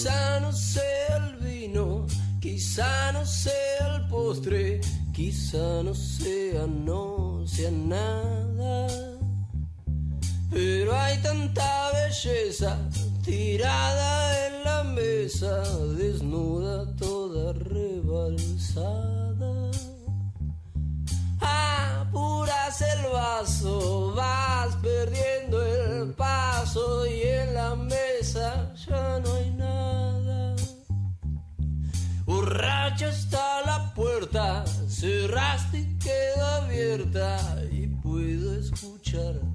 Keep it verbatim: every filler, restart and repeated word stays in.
Quizá no sea el vino, quizá no sea el postre, quizá no sea, no sea nada. Pero hay tanta belleza tirada en la mesa, desnuda toda rebalsada. Apuras el vaso, vas perdiendo el paso y en la mesa ya no hay nada. Borracha está la puerta, cerraste y queda abierta y puedo escuchar